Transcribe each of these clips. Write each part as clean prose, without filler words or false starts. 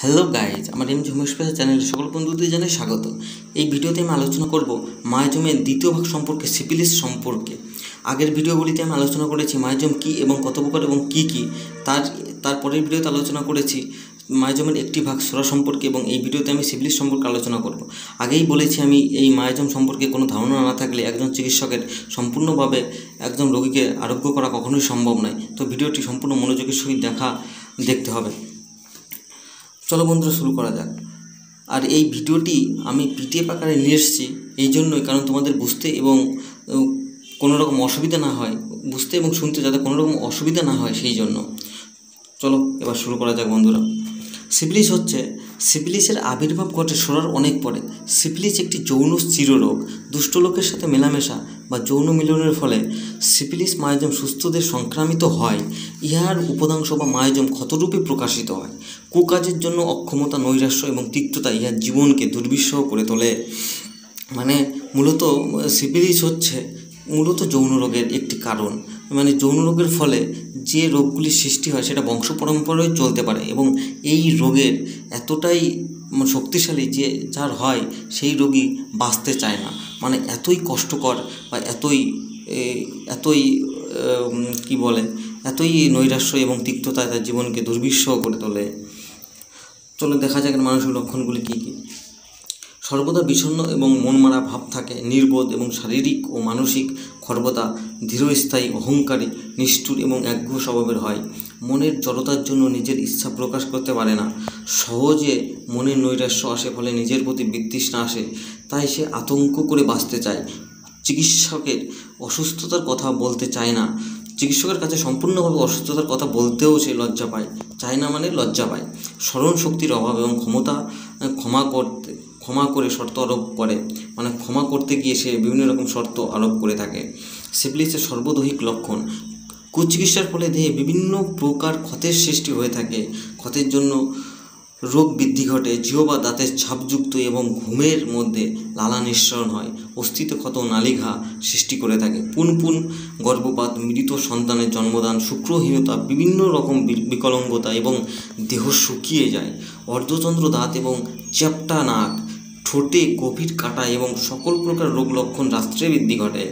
Hello guys, আমার MG homeopathy চ্যানেলে সকল বন্ধুদের জানাই স্বাগত। এই ভিডিওতে আমি আলোচনা করব মায়োজমের দ্বিতীয় ভাগ সম্পর্কে, সিফিলিস সম্পর্কে। আগের ভিডিওগুলিতে আমি আলোচনা করেছি মায়োজম কী এবং কত প্রকার এবং কী কী। তারপরের ভিডিওতে আলোচনা করেছি মায়োজমের একটি ভাগ সোরা সম্পর্কে, এবং এই ভিডিওতে আমি সিফিলিস সম্পর্কে আলোচনা করব। আগেই বলেছি আমি এই মায়োজম সম্পর্কে কোনো ধারণা না থাকলে একজন চিকিৎসকের সম্পূর্ণভাবে একজন রোগীকে আরোগ্য করা কখনোই সম্ভব নয়। তো ভিডিওটি সম্পূর্ণ মনোযোগের সহিত দেখতে হবে। চলো বন্ধুরা, শুরু করা যাক। আর এই ভিডিওটি আমি পিডিএফ আকারে নিয়ে এসেছি এই জন্যই, কারণ তোমাদের বুঝতে এবং কোনো রকম অসুবিধা না হয়, বুঝতে এবং শুনতে যাতে কোনো রকম অসুবিধা না হয় সেই জন্য। চলো এবার শুরু করা যাক বন্ধুরা। সিফিলিসের আবির্ভাব ঘটে সোরার অনেক পরে। সিফিলিস একটি যৌন চিররোগ। দুষ্ট লোকের সাথে মেলামেশা বা যৌন মিলনের ফলে সিফিলিস মায়োজম সুস্থদের সংক্রামিত হয়। ইহার উপদাংশ বা মায়োজম ক্ষতরূপে প্রকাশিত হয়। কুকাজের জন্য অক্ষমতা, নৈরাশ্য এবং তিক্ততা ইহার জীবনকে দুর্বিষহ করে তোলে। মানে মূলত সিফিলিস হচ্ছে মূলত যৌন রোগের একটি কারণ। মানে যৌন রোগের ফলে যে রোগগুলি সৃষ্টি হয় সেটা বংশ পরম্পরায় চলতে পারে, এবং এই রোগের এতটাই শক্তিশালী যে যার হয় সেই রোগী বাঁচতে চায় না। মানে এতই কষ্টকর বা এতই নৈরাশ্য এবং তিক্ততা তার জীবনকে দুর্বিষহ করে তোলে। চলো দেখা যাক মানসিক লক্ষণগুলি কী কী। সর্বদা বিষণ্ণ এবং মনমারা ভাব থাকে, নির্বোধ এবং শারীরিক ও মানসিক খর্বতা, ধীরস্থায়ী, অহংকারী, নিষ্ঠুর এবং একগুঁয়ে স্বভাবের হয়। মনের জড়তার জন্য নিজের ইচ্ছা প্রকাশ করতে পারে না। সহজে মনের নৈরাশ্য আসে, ফলে নিজের প্রতি বিতৃষ্ণা আসে, তাই সে আতঙ্ক করে বাঁচতে চায়। চিকিৎসকের অসুস্থতার কথা বলতে চায় না। চিকিৎসকের কাছে সম্পূর্ণভাবে অসুস্থতার কথা বলতেও সে লজ্জা পায়। চায় না মানে লজ্জা পায়। স্মরণ শক্তির অভাব এবং ক্ষমা করে শর্ত আরোপ করে। মানে ক্ষমা করতে গিয়ে সে বিভিন্ন রকম শর্ত আরোপ করে থাকে। সিফিলিসের সর্বদৈহিক লক্ষণ। কুচিকিৎসার ফলে দেহে বিভিন্ন প্রকার ক্ষতের সৃষ্টি হয়ে থাকে। ক্ষতের জন্য রোগ বৃদ্ধি ঘটে। জিহ্বা বা দাঁতের ছাপযুক্ত এবং ঘুমের মধ্যে লালা নিঃসরণ হয়। অস্থিত ক্ষত নালীঘা সৃষ্টি করে থাকে। পুনপুন গর্ভপাত, মৃত সন্তানের জন্মদান, শুক্রহীনতা, বিভিন্ন রকম বিকলাঙ্গতা এবং দেহ শুকিয়ে যায়। অর্ধচন্দ্র দাঁত এবং চ্যাপ্টা নাক, ঠোঁটে গভীর কাটা এবং সকল প্রকার রোগ লক্ষণ রাত্রে বৃদ্ধি ঘটে।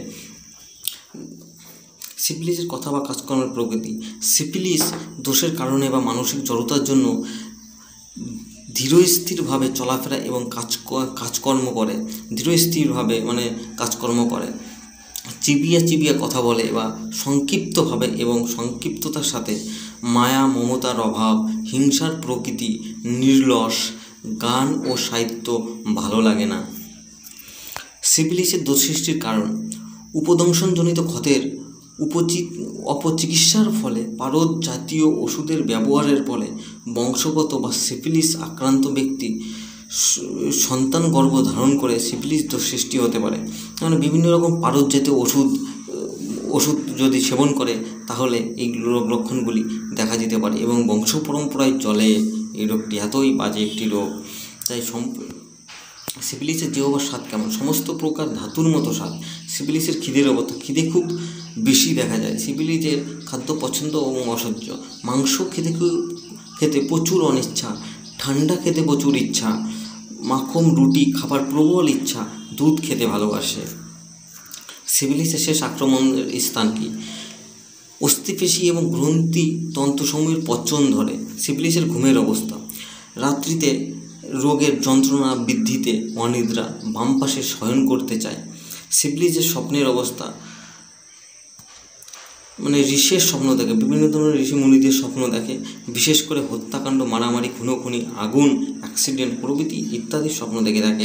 সিফিলিসের কথা বা কাজকর্মের প্রকৃতি। সিফিলিস দোষের কারণে বা মানসিক জড়তার জন্য ধীরস্থিরভাবে চলাফেরা এবং কাজকর্ম করে। ধীরস্থিরভাবে মানে কাজকর্ম করে। চিবিয়া কথা বলে বা সংক্ষিপ্তভাবে এবং সংক্ষিপ্ততার সাথে। মায়া মমতার অভাব, হিংসার প্রকৃতি, নির্লস, গান ও সাহিত্য ভালো লাগে না। সিফিলিসের দোষ সৃষ্টির কারণ। উপদংশনজনিত ক্ষতের অপচিকিৎসার ফলে, পারদ জাতীয় ওষুধের ব্যবহারের ফলে, বংশগত বা সিফিলিস আক্রান্ত ব্যক্তি সন্তান গর্ভ ধারণ করে সিফিলিস দোষ সৃষ্টি হতে পারে। মানে বিভিন্ন রকম পারদ জাতীয় ওষুধ যদি সেবন করে তাহলে এই রোগ লক্ষণগুলি দেখা দিতে পারে, এবং বংশ পরম্পরায় চলে এই রোগটি। এতই বাজে একটি রোগ। তাই সিফিলিসের জিহ্বার স্বাদ কেমন? সমস্ত প্রকার ধাতুর মতো স্বাদ। সিফিলিসের খিদের অবস্থা। খিদে খুব বেশি দেখা যায়। সিফিলিসের খাদ্য পছন্দ এবং অসহ্য। মাংস খেতে প্রচুর অনিচ্ছা, ঠান্ডা খেতে প্রচুর ইচ্ছা, মাখন রুটি খাবার প্রবল ইচ্ছা, দুধ খেতে ভালোবাসে। সিফিলিসের শেষ আক্রমণের স্থান কি? অস্থিপেশি এবং গ্রন্থি তন্তুসমূহের পচন ধরে। সিফিলিসের ঘুমের অবস্থা। রাত্রিতে রোগের যন্ত্রণা বৃদ্ধিতে অনিদ্রা, বাম পাশে শয়ন করতে চায়। সিফিলিসের স্বপ্নের অবস্থা। মানে ঋষের স্বপ্ন দেখে, বিভিন্ন ধরনের ঋষি মুনিদের স্বপ্ন দেখে। বিশেষ করে হত্যাকাণ্ড, মারামারি, খুনোখুনি, আগুন, অ্যাক্সিডেন্ট প্রভৃতি ইত্যাদি স্বপ্ন দেখে থাকে।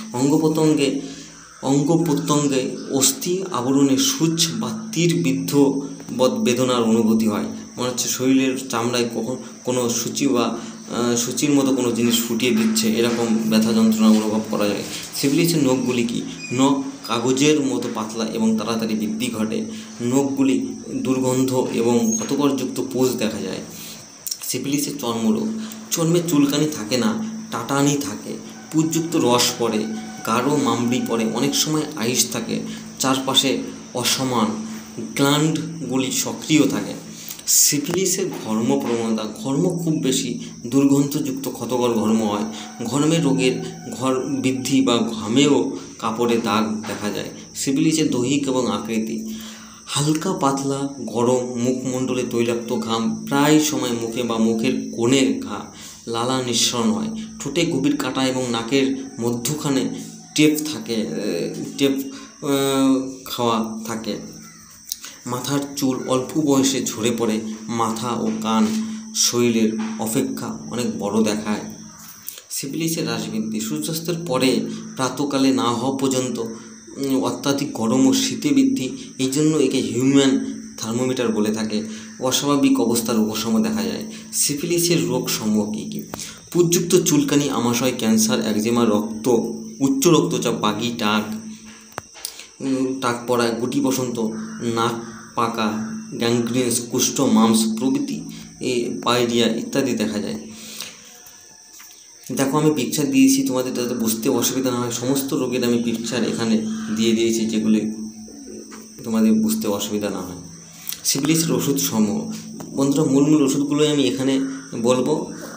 অঙ্গ প্রত্যঙ্গে অস্থি আবরণে সূচ বা তীর বিদ্ধ বেদনার অনুভূতি হয়। মনে হচ্ছে শরীরের চামড়ায় কোনো সূচির মতো কোনো জিনিস ফুটিয়ে দিচ্ছে, এরকম ব্যথা যন্ত্রণা অনুভব করা যায়। সিফিলিসের নখগুলি কি? নখ কাগজের মতো পাতলা এবং তাড়াতাড়ি বৃদ্ধি ঘটে। নখগুলি দুর্গন্ধ এবং ক্ষতকরযুক্ত পোজ দেখা যায়। সিফিলিসের চর্মরোগ। চর্মে চুলকানি থাকে না, টাটানি থাকে, পুজযুক্ত রস পড়ে, গাঢ় মামড়ি পড়ে, অনেক সময় আইস থাকে, চারপাশে অসমান, গ্ল্যান্ডগুলি সক্রিয় থাকে। সিফিলিসের ঘর্ম প্রবণতা, ঘর্ম খুব বেশি দুর্গন্ধযুক্ত ক্ষতকর ঘর্ম হয়। ঘর্মের রোগের বৃদ্ধি বা ঘামেও কাপড়ে দাগ দেখা যায়। সিফিলিসের দৈহিক এবং আকৃতি, হালকা পাতলা গরম মুখমণ্ডলে তৈলাক্ত ঘাম, প্রায় সময় মুখে বা মুখের কোণের ঘা, লালা নিঃসরণ হয়। ঠোঁটে গভীর কাটা এবং নাকের মধ্যখানে টেপ খাওয়া থাকে। মাথার চুল অল্প বয়সে ঝরে পড়ে, মাথা ও কান শরীরের অপেক্ষা অনেক বড় দেখায়। সিফিলিসের হ্রাসবৃদ্ধি, সূর্যাস্তের পরে প্রাতকালে না হওয়া পর্যন্ত অত্যাধিক গরম ও শীতে বৃদ্ধি, এই জন্য একে হিউম্যান থার্মোমিটার বলে থাকে। অস্বাভাবিক অবস্থার উপশম দেখা যায়। সিফিলিসের রোগ সমূহ কী কী? পুজযুক্ত চুলকানি, আমাশয়, ক্যান্সার, একজিমা, উচ্চ রক্তচাপ, বাগি টাক পড়া, গুটি বসন্ত, নাক পাকা, গ্যাংগ্রিনস, কুষ্ঠ, মাম্পস প্রভৃতি, পাইরিয়া ইত্যাদি দেখা যায়। দেখো আমি পিকচার দিয়েছি, তোমাদের যাতে বুঝতে অসুবিধা না হয়, সমস্ত রোগের আমি পিকচার এখানে দিয়ে দিয়েছি যেগুলি তোমাদের বুঝতে অসুবিধা না হয়। সিফিলিসের ওষুধ সমূহ, বন্ধুরা মূল ওষুধগুলোই আমি এখানে বলবো।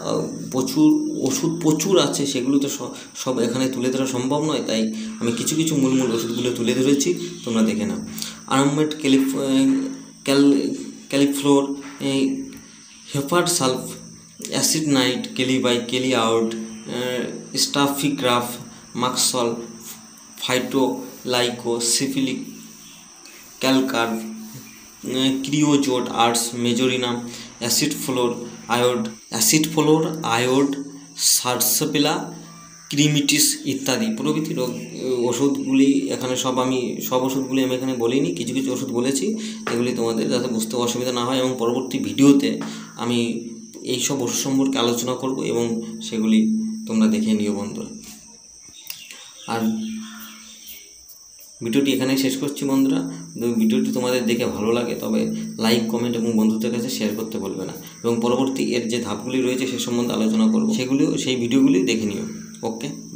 প্রচুর আছে, সেগুলো তো সব এখানে তুলে ধরা সম্ভব নয়, তাই আমি কিছু মূল ওষুধগুলো তুলে ধরেছি, তোমরা দেখে নাও। আরামমেট, ক্যালিফ্লোর, হেপার সালফ, অ্যাসিড নাইট, কেলি আউট, স্টাফিগ্রাফ, মাক্সল, ফাইটোলাইকো, সিফিলিক, ক্যালকার, ক্রিওজোট, আর্টস, মেজোরিনাম, অ্যাসিড ফ্লোর আয়োড, সার্সেপেলা, ক্রিমিটিস ইত্যাদি প্রভৃতি ওষুধগুলি এখানে সব ওষুধগুলি আমি এখানে বলিনি, কিছু ওষুধ বলেছি। এগুলি তোমাদের যাতে বুঝতে অসুবিধা না হয়, এবং পরবর্তী ভিডিওতে আমি এই সব ওষুধ সম্পর্কে আলোচনা করব এবং সেগুলি তোমরা দেখে নিও বন্ধুরা। আর ভিডিওটি এখানেই শেষ করছি বন্ধুরা। ভিডিওটি তোমাদের দেখে ভালো লাগে তবে লাইক, কমেন্ট এবং বন্ধুদের কাছে শেয়ার করতে ভুলবে না, এবং পরবর্তী এর যে ধাপগুলি রয়েছে সে সম্বন্ধে আলোচনা করব, সেই ভিডিওগুলি দেখে নিও। ওকে।